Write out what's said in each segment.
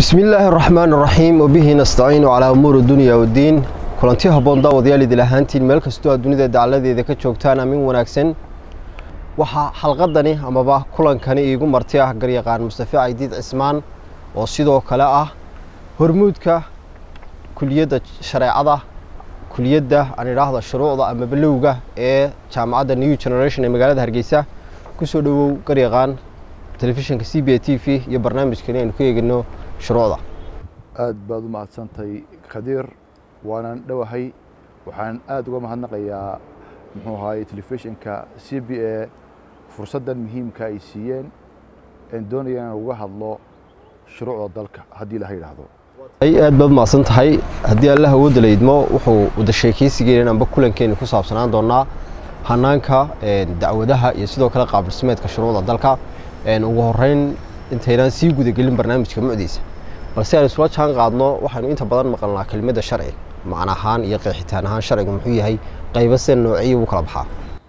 بسم الله الرحمن الرحيم وبه نستعين على أمور الدنيا والدين كلنتي هبون داوديال دلهانتين meel kasto dunida dacaladeeda ka joogtaan amin wanaagsan waxa xalqadani amaba kulankani iigu martay ah garyaqaan Mustafa Aydid Cismaan oo sidoo kale ah hormuudka kuliyadda shareecada kuliyadda aan iraahdo shuruucda ama bilowga ee jaamacadda New Generation ee magaalada Hargeysa ku soo dhawow garyaqaan telefishinka CBA TV iyo barnaamijkan aynu ku eegno shuruucda aad baad u mahadsantahay Khadiir waanan dhawahay waxaan aad uga mahadnaqayaa muxuu ahaay telefishinka CBA fursadan muhiimka ay siiyeen in doonayaan uga hadlo shuruucda dalka hadii la yiraahdo ay aad baad mahadsantahay hadii Allah uu dileedmo wuxuu wada sheekaysigeena amba kulankeena ku saabsanaan doonaa hanaanka dacwadaha iyo sidoo kale qaab dhismeedka shuruucda dalka ugu horeyn intaynaan sii guda gelin barnaamijka mucdiisa balse aan isla jaan qaadno waxaanu inta badan maqalnaa kelmadda sharci macna ahaan iyo qeexitaan ahaan sharcigu muxuu yahay qaybo seen noocyo u kala baxaa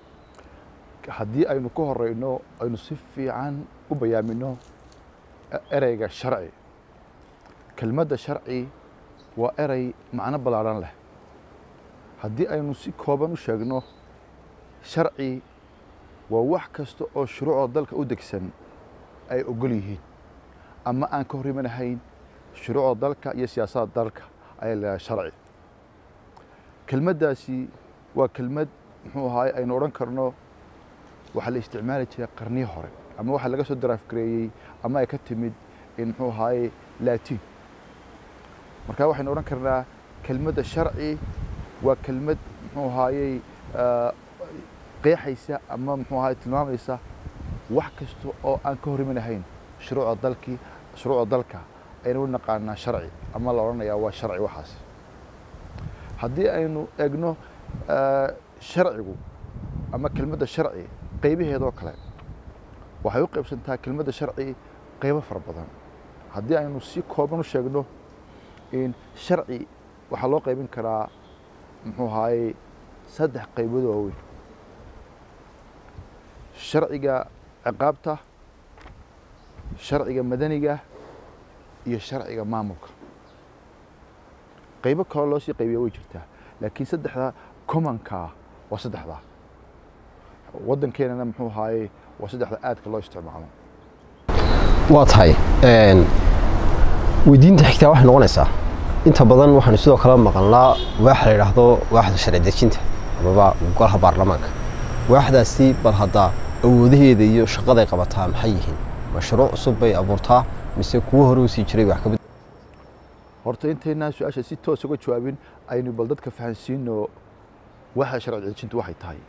hadii aynu ku horeyno aynu si fiican u bayaamino ereyga sharci kelmadda sharci waa erey macno balaaran leh hadii aynu si kooban u sheegno sharci waa wax kasta oo shuruucda dalka u degsan ay ogol yihiin ama aan ka horrimanahayn shuruucda dalka iyo siyaasadda dalka ay leedahay sharci kelmaddaasi waa kelmad muxuu ahaay aynu odhan karno waxa la isticmaali jiray qarniyo hore ama waxa laga soo daraaf gareeyay ama ay ka timid in muxuu ahaay laatiin marka waxaynu odhan karnaa kelmadda sharci waa kelmad muxuu ahaayey qeexaysa ama muxuu ahaay tilmaamaysa wax kasta oo aan ka horrimanahayn shuruucda dalka aynu u naqaanaa sharci ama la odhanayaa waa sharci waxaas haddii aynu eegno sharcigu ama kelmadda sharci qaybaheedoo kale waxay u qaybsantaa kelmadda sharci qaybo fara badan haddii aynu si kooban u sheegno in sharci waxaa loo qaybin karaa muxuu ahaayey 3 qaybood oo waaweyn sharciga ciqaabta sharciga madaniga iyo sharciga maamulka qaybo kale loo sii qaybiyo way jirtaa laakiin saddexda commonka waa saddexda waddankeenana muxuu ahaayey waa saddexda aadka loo isticmaalo waa tahay weydiinta xigtaa waxay noqonaysaa inta badan waxaanu sidoo kale maqalnaa waxa la yiraahdo waaxda sharci dejinta amaba golaha baarlamaanka waaxdaasi bal hadda awoodaheeda iyo shaqada ay qabataa maxay yihiin mashruuc cusub bay abuurtaa mise kuwa hore u sii jiray wax ka mid horta inteena su'aasha si toos uga jawaabin aynu bal dadka fahansiino waxa sharci dejintu waxay tahay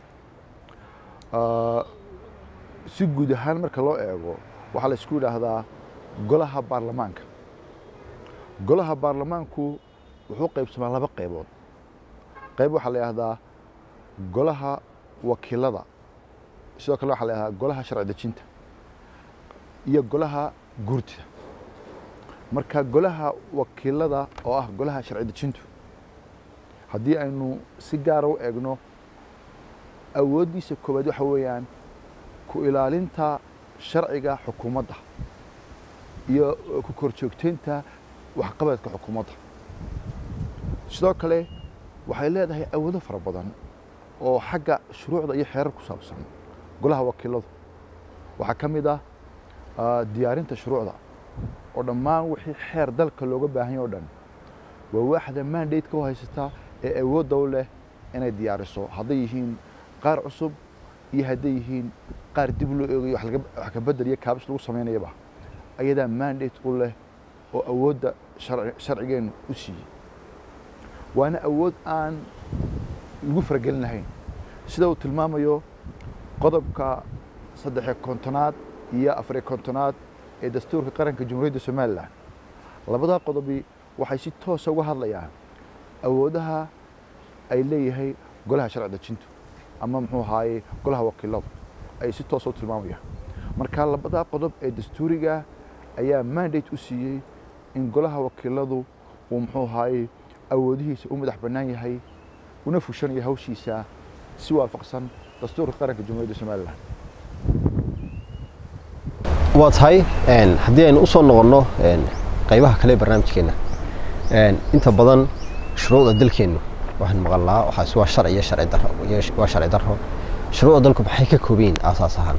si guud ahaan marka loo eego waxa la isku yiraahdaa golaha baarlamaanka golaha baarlamaanku wuxuu qaybsamaa 2 qaybood qayb waxa la yiraahdaa golaha wakiilada sidoo kale waxa la yiraahdaa golaha sharci dejinta iyo golaha guurtida marka golaha wakiilada oo ah golaha sharci dejintu haddii aynu si gaar ah u eegno awoodiisa koobaad waxa weeyaan ku ilaalinta sharciga xukuumadda iyo ku korjoogteynta waxqabadka xukuumadda sidoo kale waxay leedahay awoodo fara badan oo xagga shuruucda iyo xeerar ku saabsan golaha wakiiladu waxa ka mid ah diyaarinta shuruucda oo dhammaan wixii xeer dalka looga baahan yahay oo dhan waa waaxda mandate-ka u haysata ee awoodda u leh inay diyaariso hadday yihiin qaar cusub iyo hadday yihiin qaar dib loo eegayo wax ka bedel iyo kaabis lagu sameynayaba ayadaa mandate u leh oo awoodda sharcigeenu u siiyey waana awood aan lagu faragelin lahayn sida uu tilmaamayo qodobka 3 iyo 4 ee dastuurka qaranka Jamhuuriyadda Soomaaliland labada qodobi waxay si toos ah uga hadlayaan awoodaha ay leeyahay golaha sharci dejintu ama muxuu ahaayey golaha wakiilada ay si toos ah u tilmaamayaan marka labada qodob ee dastuuriga ayaa mandate u siiyey in golaha wakiiladu uu muxuu ahaayey awoodihiisa u madax bannaan yahay una fushanayo hawshiisa si waafaqsan dastuurka qaranka Jamhuuriyadda Soomaaliland waa tahay haddii aynu u soo noqono qaybaha kale barnaamijkeena inta badan shuruucda dalkeenu waxaan maqalnaa waxaas waa sharci darro shuruucda dalku maxay ka koobeen asaas ahaan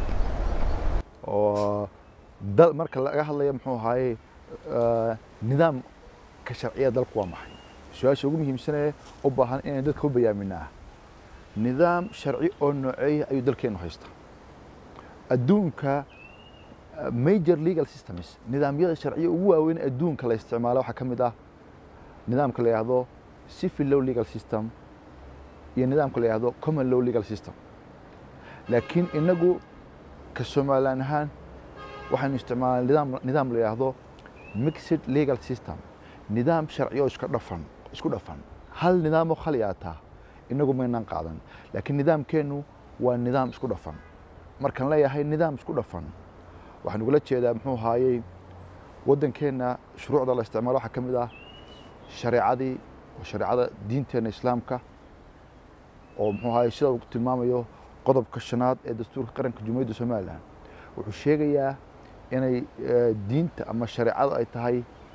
oo dal marka laga hadlayo muxuu ahaayay nidaamka sharciga dalku waa maxay su'aasha ugu muhiimsan ee u baahan in dadka u bayaaminaa nidaam sharci oo nooceeya ayuu dalkeenu haystaa adduunka major legal systems nidaamyada sharciga ugu waaweyn adduunka la isticmaalo waxa kamid ah nidaamka la yiraahdo civil law legal system iyo nidaamka la yiraahdo common law legal system laakiin inagu ka Soomaaliland ahaan waxaan isticmaalnaa nidaam la yiraahdo mixed legal system nidaam sharci oo isku dhafan hal nidaam oo khaliyaata inagu ma inaan qaadan laakiin nidaamkeenu waa nidaam isku dhafan markaan leeyahay nidaam isku dhafan waxaan uga jeedaa muxuu ahaayay wadankeena shuruucda la isticmaalo waxa kamid ah shariicada diinteena islaamka oo muxuu ahaayay sida uu tilmaamayo qodobka 5aad ee dastuurka qaranka Jamhuuriyadda Soomaaliland wuxuu sheegayaa inay diinta ama shariicada ay tahay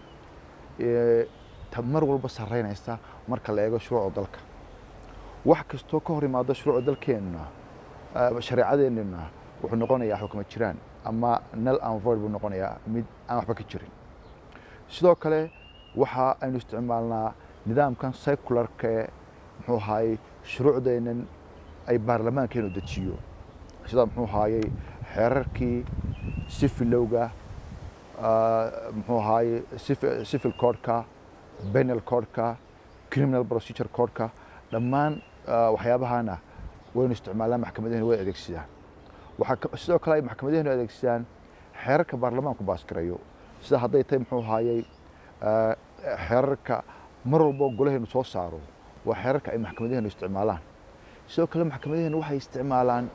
tamar walba sareynaysa marka la eego shuruucda dalka wax kasto ka hor imaado shuruucda dalkeena shariicadeena wuxuu noqonayaa xukuumad jiraan ama null and void buu noqonayaa mid aan waxba ka jirin sidoo kale waxa aynu isticmaalnaa nidaamkan secular-ka muxuu ahaayay shuruucdeenan ay baarlamaankeenu dejiyo sida muxuu ahaayay xeerarkii civil law-ga muxuu ahaayay civil code-ka penal code-ka criminal procedure code-ka dhammaan waxyaabahana waynu isticmaalnaa maxkamadeena way adeegsadaan waxa sidoo kale ay maxkamadeena adeegsadaan xeerarka baarlamaanku baaskarayo sida hadday tahay muxuu ahaayay xeerarka mar walba golaheenu soo saaro waa xeerarka ay maxkamadeena isticmaalaan sidoo kale maxkamadeena waxay isticmaalaan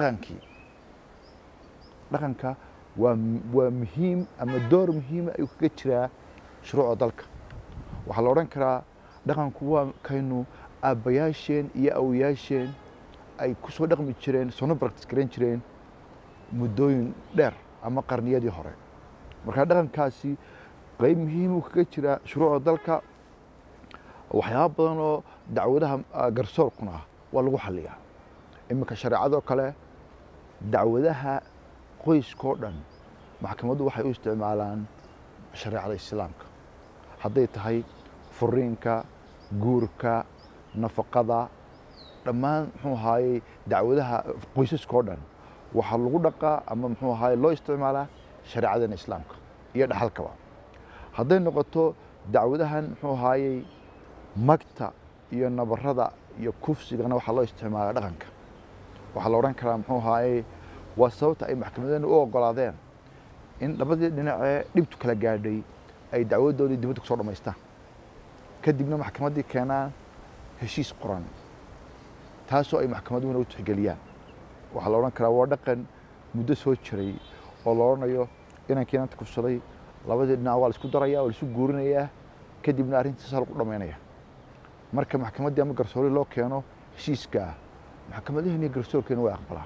dhaqanka waa muhiim ama door muhiim ah ay kaga jiraa shuruucda dalka waxa la oran karaa dhaqanku waa kaynu aabayaasheen iyo awyaasheen ay ku soo dhaqmi jireen soo practice garan jireen muddooyin dheer ama qarniyadii hore marka dhaqankaasi qayb muhiim ah kaga jira shuruucda dalka waxyaabo badan oo dacwadaha garsoorkuna waa lagu xalliyaa imika shariicado kale dacwadaha qoyskoo dhan maxkamaddu waxay u isticmaalaan shariicada islaamka hadday tahay furiinka guurka nafaqada dhammaan muxuu ahaayay dacwadaha qoysaskoo dhan waxa lagu dhaqaa ama muxuu ahaayay loo isticmaalaa shariicada islaamka iyo dhaxalkaba hadday noqoto dacwadahan muxuu ahaayay magta iyo nabarada iyo kufsigana waxa loo isticmaalaa dhaqanka waxa la oran karaa muxuu ahaayay waa sababta ay maxkamadeena u ogolaadeen in labadii dhinac ee dhibtu kala gaadhay ay dacwadoodii dibadda ku soo dhameystaan kadibna maxkamaddii keenaan heshiis qoran taasoo ay maxkamaduhuna u tixgeliyaan waxaa la oran karaa waa dhaqan muddo soo jiray oo la oranayo inankii inanta kufsaday labadii dhinac waa la isku darayaa oo la isu guurinayaa kadibna arrintiisa lagu dhameynaya marka maxkamaddii ama garsoore loo keeno heshiiska maxkamadaheena iyo garsoorkeena way aqbalaan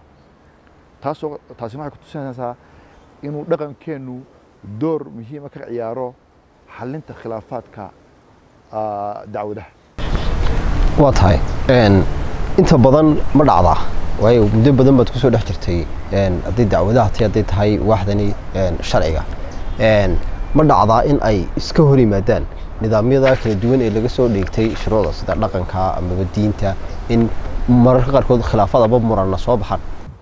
taasi waxay ku tusinaysaa inuu dhaqankeenu door muhiim ah ka ciyaaro xalinta khilaafaadka dacwadaha waa tahay inta badan ma dhacdaa waayo muddo badan baad ku soo dhex jirtay haddii dacwadaha hadday tahay waaxdani sharciga ma dhacdaa in ay iska hor yimaadaan nidaamyada kala duwan ee laga soo dheegtay shuruucda sida dhaqanka ama diinta in mararka qaarkood khilaafadaba muranna soo baxaan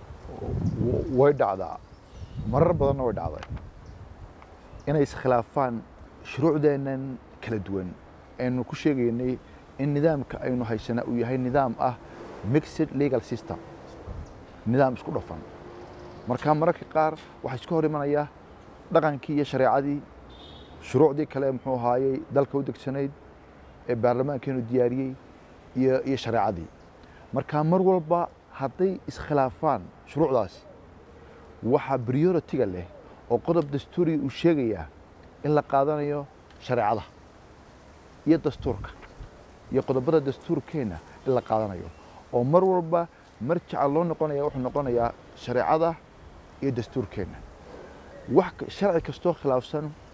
way dhacdaa marar badanna way dhacday inay iskhilaafaan shuruucdeenan kala duwan aynu ku sheegaynay in nidaamka aynu haysana uu yahay nidaam ah mixed legal system nidaam isku dhafan marka mararka qaar waxa iska hor imanaya dhaqankii iyo shariicadii shuruucdii kale muxuu ahaayay dalka u degsanayd ee baarlamaankeenu diyaariyey iyo shariicadii marka mar walba hadday iskhilaafaan shuruucdaasi waxa priority-ga leh oo qodob dastuuri uu sheegaya in la qaadanayo shariicada iyo dastuurka iyo qodobada dastuurkeena in la qaadanayo oo mar walba marjaca loo noqonaya wuxuu noqonayaa shariicada iyo dastuurkeena wax sharci kastoo khilaafsan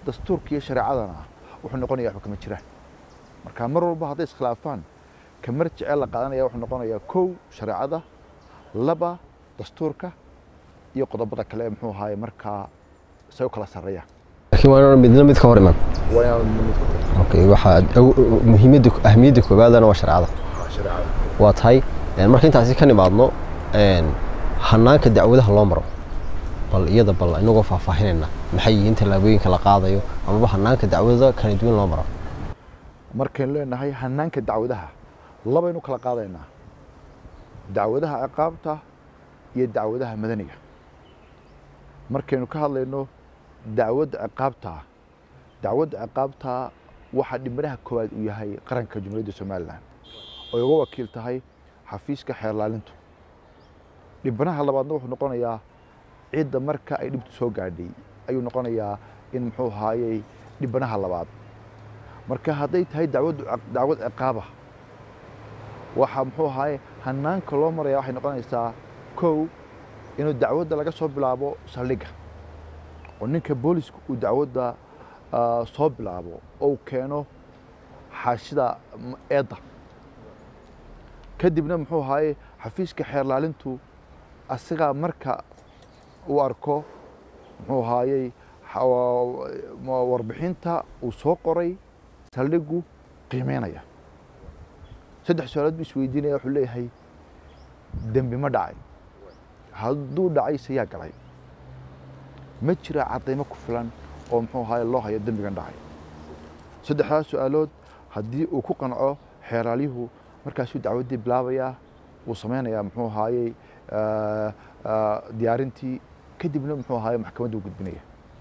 dastuurka iyo shareecadana wuxuu noqonayaa waxba kama jiraan marka mar walba hadday iskhilaafaan ka marjic la qaadanaya wuxuu noqonayaa kow shareecada laba dastuurka iyo qodobada kale muxuu ahaay markaa say kala sareeya laakiin waa midna mid ka hor iman okay waxa muhiimada ahmiyada koobaadana waa shareecada waa tahay marka intaasi ka nimaadno hanaanka dacwadaha loo maro bal iyada bal inagoo faahfaahinayna maxay yihiin talaabooyinka la qaadayo ama hanaanka dacwada kala duwan loo maro markaan leenahay hanaanka dacwadaha laba inuu kala qaadaynaa dacwadaha ciqaabta iyo dacwadaha madaniga markaynu ka hadlayno dacwadda ciqaabta waxa dhibanaha koowaad uu yahay qaranka Jamhuuriyadda Soomaaliland oo uga wakiil tahay xafiiska xeerlaalintu dhibanaha labaadna wuxuu noqonayaa ciidda marka ay dhibtu soo gaadhay ayuu noqonayaa in muxuu ahaayay dhibanaha labaad marka hadday tahay dacwad ciqaaba waxa muxuu ahaayay hanaanka loo maraya waxay noqonaysaa kow inuu dacwadda laga soo bilaabo saldhigga oo ninka booliska uu dacwadda soo bilaabo oo keeno xaashida eedda kadibna muxuu ahaayay xafiiska xeerlaalintu asaga marka uu arko muxuu ahaayay warbixinta uu soo qoray saldhiggu qiimeynaya saddex su'aalood buu isweydiinaya wuxuu leeyahay dambi ma dhacay hadduu dhacay sayaa galay ma jira cadaymo ku filan oo muxuu ahaayay loo hayo dambigan dhacay saddexdaas su'aalood haddii uu ku qanco xeeraalyuhu markaasuu dacwaddii bilaabayaa uu sameynayaa muxuu ahaayay diyaarintii kadibna muxuu ahaayay maxkamadda u gudbinaya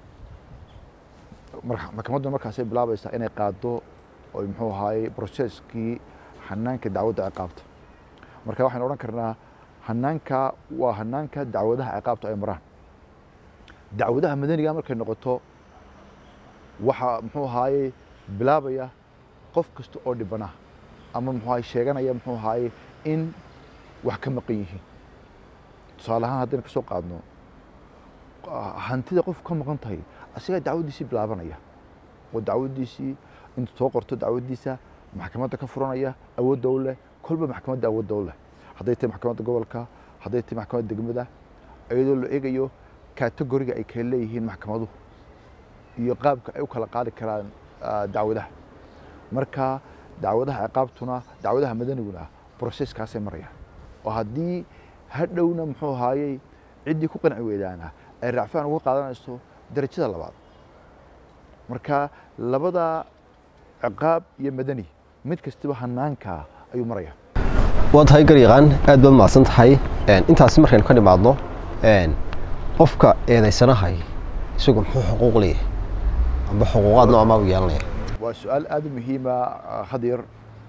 maxkamaddu markaasay bilaabaysaa inay qaado oo muxuu ahaayay processkii hanaanka dacwadda ciqaabta marka waxaan odhan karnaa hanaanka waa hanaanka dacwadaha ciqaabta ay maraan dacwadaha madaniga markay noqoto waxa muxuu ahaayay bilaabaya qof kasta oo dhibana ama muxuu ahaayay sheeganaya muxuu ahaayay in wax ka maqan yihiin tusaale ahaan haddaynu ka soo qaadno hantida qof ka maqan tahay asigaa dacwaddiisii bilaabanaya oo dacwaddiisii intuu soo qorto dacwaddiisa maxkamadda ka furanaya awoodda u leh kolba maxkamadda awoodda u leh hadday tahay maxkamadda gobolka hadday tahay maxkamadda degmada iyadoo la eegayo kategoriga ay kala leeyihiin maxkamaduhu iyo qaabka ay u kala qaadi karaan dacwadaha marka dacwadaha ciqaabtuna dacwadaha madaniguna processkaasay marayaan oo haddii hadhowna muxuu ahaayay ciddii ku qanci weydaana ay raacfaan uga qaadanayso darajada labaad marka labada ciqaab iyo madani mid kastaba hanaanka ayuu maraya waa tahay garyaqaan aad baad mahadsan tahay intaasi markaynu ka nimaadno qofka eedaysanahay isagu muxuu xuquuq leeyahay amba xuquuqaad nooc ma u yeelanaya waa su'aal aad u muhiima khadir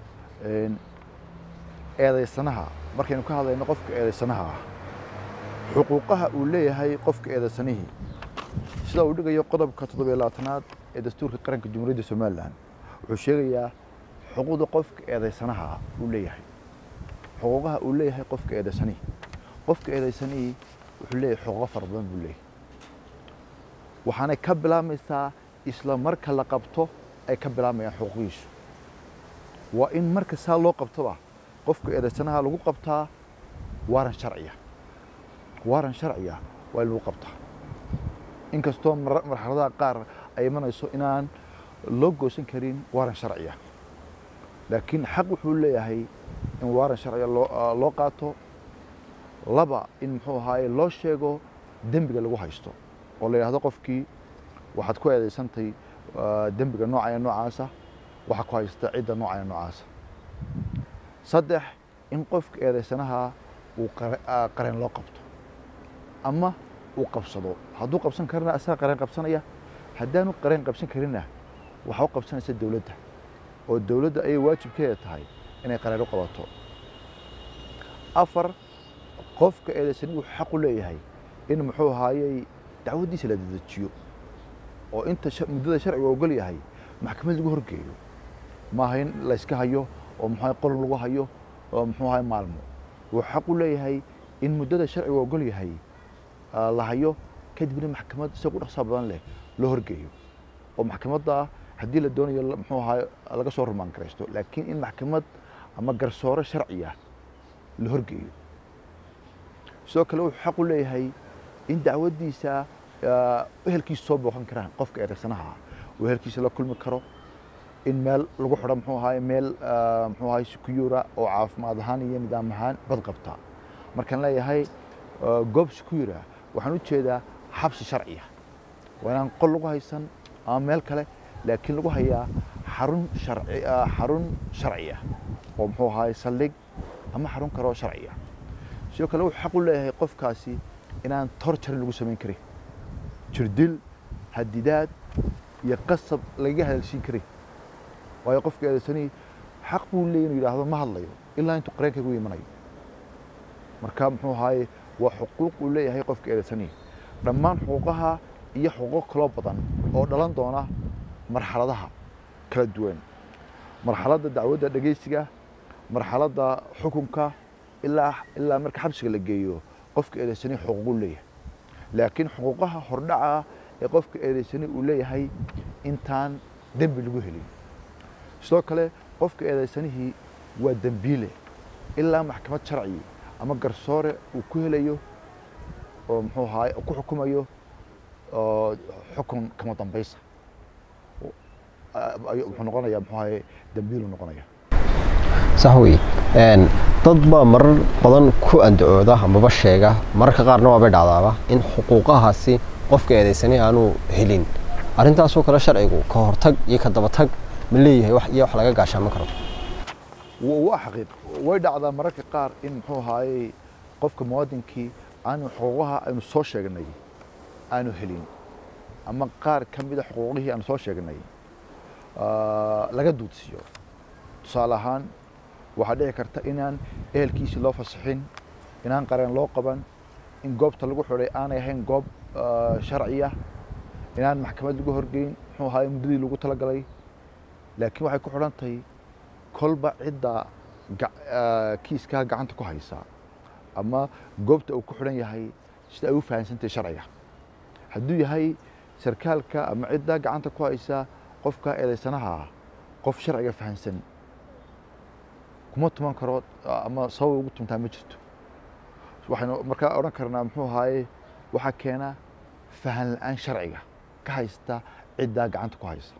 eedaysanaha markaynu ka hadlayno qofka eedaysanaha xuquuqaha uu leeyahay qofka eedaysanihii sida uu dhigayo qodobka 17aad ee dastuurka qaranka Jamhuuriyadda Soomaaliland wuxuu sheegayaa xuquuqda qofka eedaysanaha uu leeyahay xuquuqaha uu leeyahay qofka eedaysanihi wuxuu leeyahay xuquuq fara badan buu leeyahay waxaana ka bilaamaysaa isla marka la qabto ay ka bilaamayaan xuquuqiisu waa in marka saa loo qabtoba qofka eedaysanaha lagu qabtaa waaran sharciya waa in lagu qabtaa inkastoo marxaladaha qaar ay imanayso inaan loo goosan karin waaran sharciya laakiin xaq wuxuu leeyahay in waaran sharciya loo qaato laba in muxuu ahaayay loo sheego dembiga lagu haysto oo la yiraahdo qofkii waxaad ku eedaysantay dembiga noocaya noocaasa waxa ku haysta cidda noocaya noocaasa saddex in qofka eedaysanaha uu qareen loo qabto ama uu qabsado hadduu qabsan karana asaga qareen qabsanaya haddaanu qareen qabsan karina waxa u qabsanaysa dawladda oo dawladda ay waajibkeeda tahay inay qareen u qabato afar qofka eedaysanigu xaq u leeyahay in muxuu ahaayay dacwaddiisa la dedejiyo oo inta muddada sharciga ogol yahay maxkamad lagu horgeeyo maaha in la iska hayo oo muxuu qoran lagu hayo oo muxuu ahaay maalmo wuxuu xaq u leeyahay in muddada sharciga ogol yahay la hayo kadibna maxkamad isagu dhaqso badan leh loo horgeeyo oo maxkamadda haddii la doonayo muxuu ahaa laga soo rumaan garaysto laakiin in maxkamad ama garsoore sharci ah la horgeeyo sidoo kale wuxuu xaq u leeyahay in dacwadiisa ehelkiisa soo booqan karaan qofka eedaysanaha uu ehelkiisa la kulmi karo in meel lagu xidho muxuu ahaa meel muxuu ahaa secure oo caafimaad ahaan iyo nidaam ahaan bad qabta markaan leeyahay goob secure waxaan u jeedaa xabsi sharci ah waa inaan qol lagu haysan ama meel kale laakiin lagu hayaa xarun sharci ah oo muxuu ahaa saldhig ama xarun kale oo sharci ah sidoo kale wuxuu xaq u leeyahay qofkaasi inaan torture lagu samayn karin jirdil hadidaad iyo qasab laga hadalsiin karin waayo qofka eedaysani xaq buu leeyahay inuu yidhaahdo ma hadlayo ilaa intuu qareenkaygu imanayo marka muxuu ahaay waa xuquuq uu leeyahay qofka eedaysani dhammaan xuquuqaha iyo xuquuq kaloo badan oo dhalan doona marxaladaha kala duwan marxaladda dacwadda dhageysiga marxaladda xukunka ilaa marka xabsiga la geeyo qofka eedaysani xuquuq uu leeyahay laakiin xuquuqaha hordhaca ee qofka eedaysani uu leeyahay intaan dembi lagu helin sidoo kale qofka eedaysanihii waa dembiile ilaa maxkamad sharci ama garsoore uu ku helayo oo muxuu ahaay ku xukumayo xukun kama dambaysa wuxuu noqonayaa muxuu ahaay dembiilu noqonaya sax wey dad baa marar badan ku andacooda amaba sheega mararka qaarna waabay dhacdaaba in xuquuqahaasi qofka eedaysani aanu helin arrintaasoo kale sharcigu ka hortag iyo ka dabatag ma leeyahay wax laga gaashaaman karo waa xaqiiq way dhacdaa mararka qaar in muxuu ahaayey qofka muwaadinkii aanu xuquuqaha aynu soo sheegnay aanu helin ama qaar ka mid a xuquuqihii aanu soo sheegnay laga duudsiyo tusaale ahaan waxaa dhici karta inaan ehelkiisii loo fasaxin inaan qareen loo qaban in goobta lagu xidhay aanay ahayn goob sharci ah inaan maxkamad lagu horgeyn muxuu ahaayey muddadii lagu talagalay laakiin waxay ku xidhan tahay kolba cidda kiiskaa gacanta ku haysa ama goobta uu ku xidhan yahay sida ay u fahansantahay sharciga hadduu yahay sarkaalka ama cidda gacanta ku haysa qofka eedaysanaha qof sharciga fahansan kuma tuman karo ama sabab ugu tumtaa ma jirto waxaynu markaa odhan karnaa muxuu ahaayey waxaa keena fahan la'aan sharciga ka haysta ciddaa gacanta ku haysa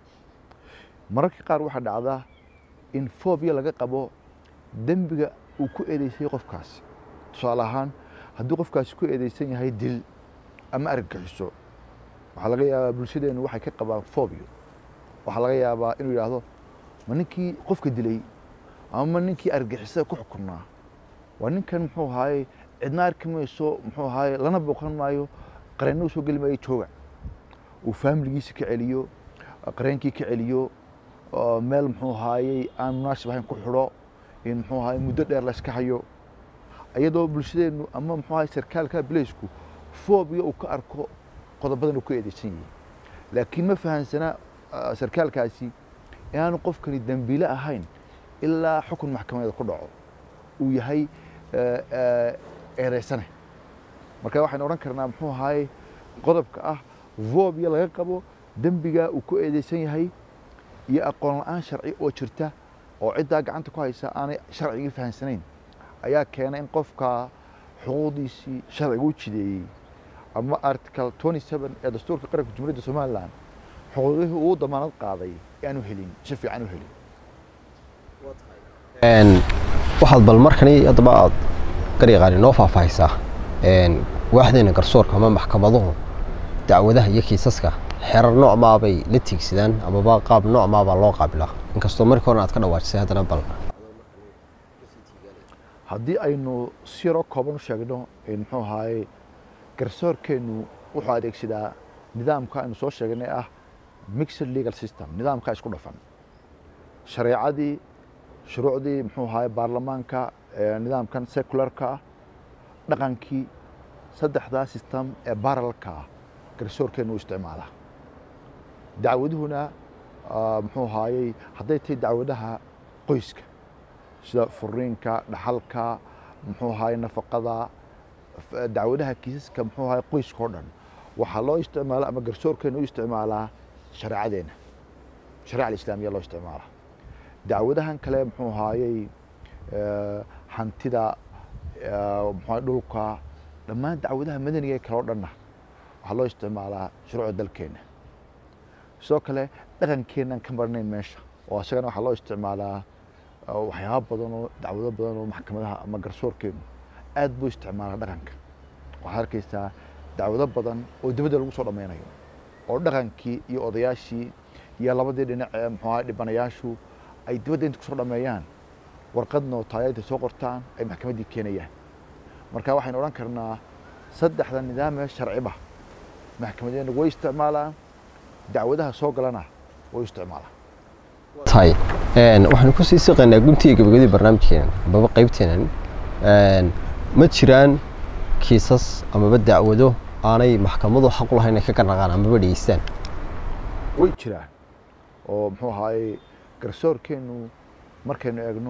mararka qaar waxaa dhacda in phobia laga qabo dembiga uu ku eedaysay qofkaasi tusaale ahaan hadduu qofkaasi ku eedaysan yahay dil ama argagixiso waxaa laga yaabaa bulshadeennu waxay ka qabaan phobia waxaa laga yaabaa inuu yidhaahdo ma ninkii qofka dilay ama ninkii argagixisada ku xukunaa waa ninkan muxuu ahaayey cidna arki mayso muxuu ahaayey lana booqan maayo qareenna u soo geli maayo jooga uu faamiligiisa ka celiyo qareenkii ka celiyo meel muxuu ahaayey aan munaasib ahayn ku xidho in muxuu ahaayey muddo dheer la iska hayo iyadoo bulshadeennu ama muxuu ahaayey sarkaalka bileysku phobia uu ka arko qodobadan uu ku eedaysan yahay laakiin ma fahansana sarkaalkaasi inaanu qofkani dembiile ahayn ilaa xukun maxkamadeed ku dhaco uu yahay eedaysane marka waxaynu odhan karnaa muxuu ahaayey qodobka ah phobia laga qabo dembiga uu ku eedaysan yahay iyo aqoon la'aan sharci oo jirta oo ciddaa gacanta ku haysa aanay sharcigii fahansanayn ayaa keena in qofka xuquuqdiisii sharciga u jideeyey ama article 27 ee dastuurka qaranka Jamhuuriyadda Soomaaliland xuquuqdii uu damaanad qaaday aanu helin si fiican u helin waxaad bal markani haddaba aad qariiqaani noo faahfaahaysaa waaxdeena garsoorka ama maxkamaduhu dacwadaha iyo kiisaska xeerar nooc maabay la tiigsadaan amaba qaab nooc maabaa loo qaabilaa inkastoo markii hore aad ka dhawaajisay haddana bal haddii aynu si yaroo kooban u sheegno muxuu ahaayey garsoorkeennu wuxuu adeegsadaa nidaamka aynu soo sheegnay ah mixed legal system nidaamka isku dhafan shareecadii shuruucdii muxuu ahaayey baarlamaanka nidaamkan secularka dhaqankii saddexdaa system ee parallelka garsoorkeennu u isticmaalaa dacwaduhuna muxuu ahaayey hadday tahay dacwadaha qoyska sida furiinka dhaxalka muxuu ahaayey nafaqada dacwadaha kiisaska muxuu ahaayey qoyska oo dhan waxaa loo isticmaalaa ama garsoorkeennu u isticmaalaa shareecadeena shareeca islaamiga loo isticmaalaa dacwadahan kale muxuu ahaayey hantida muxuu dhulka dhammaan dacwadaha madaniga ee kale oo dhanna waxaa loo isticmaalaa shuruucda dalkeena sidoo kale dhaqankeenan ka marnayn meesha oo isagana waxaa loo isticmaalaa waxyaabo badan oo dacwado badan oo maxkamadaha ama garsoorkeenu aad buu isticmaalaa dhaqanka waxaad arkaysaa dacwado badan oo dibadda lagu soo dhammaynayo oo dhaqankii iyo odayaashii iyo labadii dhinac ee muxuu ahaa dhibanayaashu ay dibadda inta kusoo dhammeeyaan warqad nootaaya intay soo qortaan ay maxkamaddii keenayaan marka waxaynu odhan karnaa saddexda nidaam ee sharciba maxkamadeena way isticmaalaan dacwadaha soo galana way isticmaalaan tahay waxaan ku sii siqaynaa guntii gabagabadii barnaamijkeena baba qaybteenan ma jiraan kiisas amaba dacwado aanay maxkamadu xaq u lahayn inay ka garnaqaan amaba dhageystaan way jiraan oo muxuu ahaayey garsoorkeenu markaynu eegno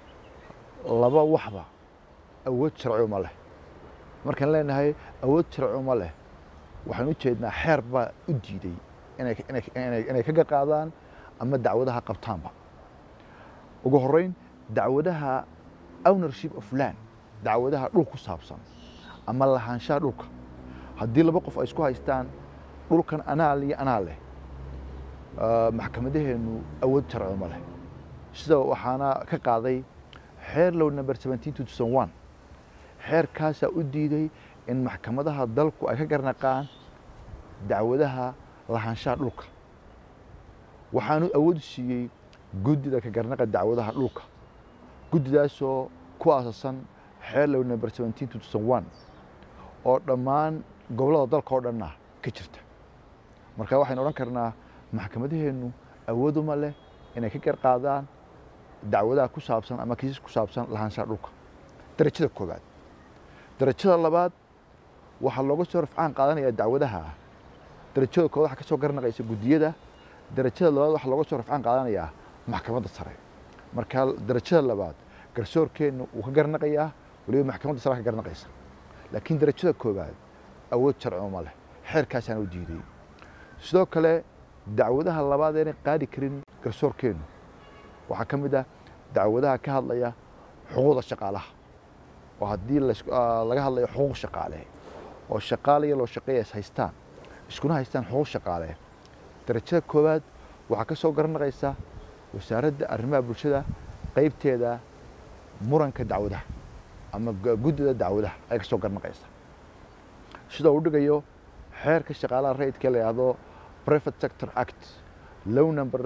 laba waxba awood sharci uma leh markaan leenahay awood sharci uma leh waxaan u jeednaa xeer baa u diiday inay ka qaadaan ama dacwadaha qabtaanba ugu horreyn dacwadaha ownership of land dacwadaha dhul ku saabsan ama lahaanshaha dhulka haddii laba qof ay isku haystaan dhulkan anaa iyo anaa leh maxkamadaheenu awood sharci uma leh sida waxaana ka qaaday xeer low number 17/2001 xeerkaasaa u diiday in maxkamadaha dalku ay ka garnaqaan dacwadaha lahaanshaha dhulka waxaanu awood siiyey guddida ka garnaqa dacwadaha dhulka guddidaasoo ku aasasan xeer low number 17/2001 oo dhammaan gobollada dalka oo dhanna ka jirta marka waxaynu odhan karnaa maxkamadaheenu awood uma leh inay ka garqaadaan dacwadaha ku saabsan ama kiisas ku saabsan lahaanshaha dhulka darajada koowaad darajada labaad waxaa looga soo rafcaan qaadanayaa dacwadaha darajada koowaad waxaa ka soo garnaqaysa guddiyada darajada labaad waxaa looga soo rafcaan qaadanayaa maxkamadda sare marka darajada labaad garsoorkeenu wuu ka garnaqayaa waliba maxkamadda sare ka garnaqaysa laakiin darajada koowaad awood sharci uma leh xeerkaasaana u diiday sidoo kale dacwadaha labaad aanay qaadi karin garsoorkeenu waxaa ka mid ah dacwadaha ka hadlaya xuquuqda shaqaalaha oo haddii laga hadlayo xuquuq shaqaale oo shaqaale iyo loo shaqeeya is haystaan iskuna haystaan xuquuq shaqaale darajada koowaad waxaa ka soo garnaqaysa wasaaradda arrimaha bulshada qaybteeda muranka dacwadaha ama guddida dacwadaha ay ka soo garnaqaysa sida uu dhigayo xeerka shaqaalaha rayidka la yidhaahdo Private Sector Act Law number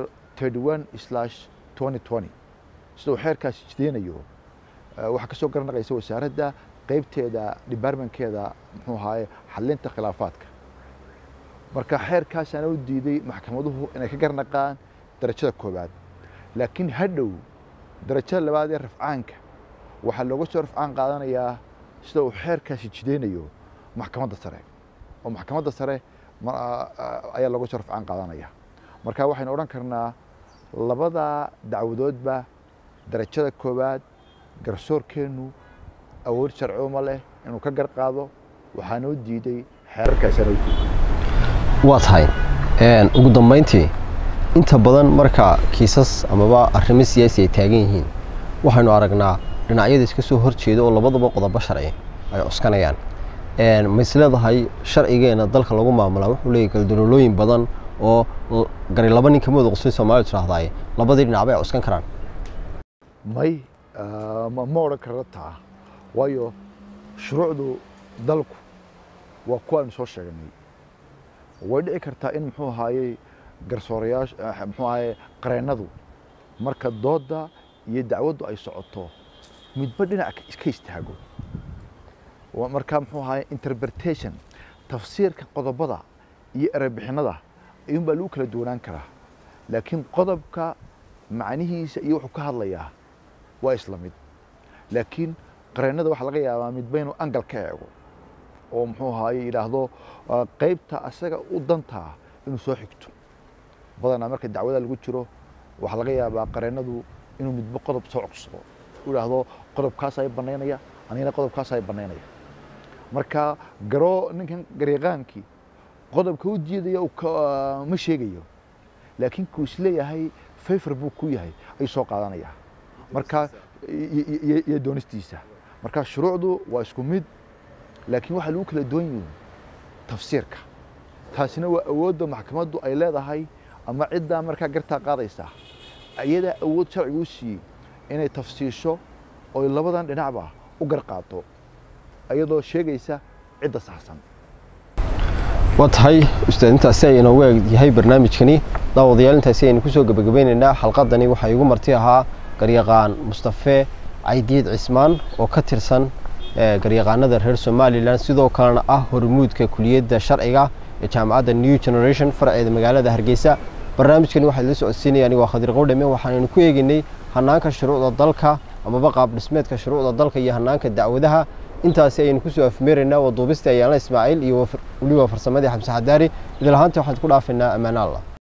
31/2020 sida uu xeerkaasi jideynayo waxaa ka soo garnaqaysa wasaaradda qaybteeda departmentkeeda muxuu ahaay xalinta khilaafaadka marka xeerkaasaana u diiday maxkamaduhu inay ka garnaqaan darajada koowaad laakiin hadhow darajada labaad ee rafcaanka waxaa looga soo rafcaan qaadanayaa sida uu xeerkaasi jideynayo maxkamadda sare oo maxkamadda sare ayaa looga soo rafcaan qaadanaya marka waxaynu odhan karnaa labada dacwadoodba darajada koowaad garsoorkeenu awood sharci uma leh inuu ka garqaado waxaana u diiday xeerarkaasaana u diiday waa tahay ugu dambeyntii inta badan marka kiisas amaba arrimo siyaasi ay taagan yihiin waxaynu aragnaa dhinacyada iska soo horjeeda oo labadaba qodobo sharci ay cuskanayaan ma isleedahay sharcigeena dalka lagu maamulaa wuxuu leeyahay galdaloolooyin badan oo gari laba nin kamid qosay Soomaalidu tiraahday labadii dhinac bay cuskan karaan ma odhan karno taa waayo shuruucdu dalku waa kuwaanu soo sheegnay way dhici kartaa in muxuu ahaayey garsoorayaasha muxuu ahaayey qareennadu marka dooda iyo dacwaddu ay socoto midba dhinac iska istaago marka muxuu ahaayey interpretation tafsiirka qodobada iyo erebixinada ayuunbaa lagu kala duwanaan karaa laakiin qodobka macnihiisa iyo wuxuu ka hadlayaa waa isla mid laakiin qareennada waxaa laga yaabaa midba inuu angal ka eego oo muxuu ahaayey yidhaahdo qaybta asaga u dantaa inuu soo xigto badanaa marka dacwada lagu jiro waxaa laga yaabaa qareennadu inuu midba qodob soo codsado u yidhaahdo qodobkaas ay bannaynaya anigana qodobkaas ay bannaynaya marka ninkan gareeqaankii qodobka u diidaya ma sheegayo laakiin ku isleeyahay favor buu ku yahay ay soo qaadanaya marka iyo doonistiisa marka shuruucdu waa isku mid laakiin waxa lagu kala duwan yihiin tafsiirka taasina waa awoodda maxkamaddu ay leedahay ama cidda marka garta qaadaysa ayada awood sharci u siiyay inay tafsiisho oo labadan dhinacba u garqaato ayadoo sheegaysa cidda saxsan watahay ustaadintaasi ayna u yahay barnaamijkani daawadayaal intaasi aynu ku soo gabagabeynayna xalqadani waxa igu marti ahaa garyaqaan Mustafa Aydiid Cismaan oo ka tirsan garyaqaanada reer Somaliland sidoo kalena ah hormuudka kuliyadda sharciga ee jaamacadda New Generation farceeda magaalada Hargeysa barnaamijkani waxa la socodsiinayaan waa Khadir Qowdhame waxaanu ku eegnay hanaanka shuruucda dalka ama qaab dhismeedka shuruucda dalka iyo hanaanka dacwadaha intaasi aynu ku soo afmeeraynaa wada duubista ayaan Ismaaciil iyo waliba farsamadii Xamse Xadaari idil ahaantii waxaan ku dhaafaynaa amaana Allah